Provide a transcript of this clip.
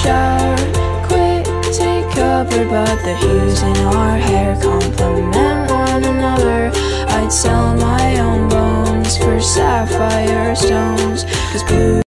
shower. Quick, take cover, but the hues in our hair complement one another. I'd sell my own bones for sapphire stones, 'cause blue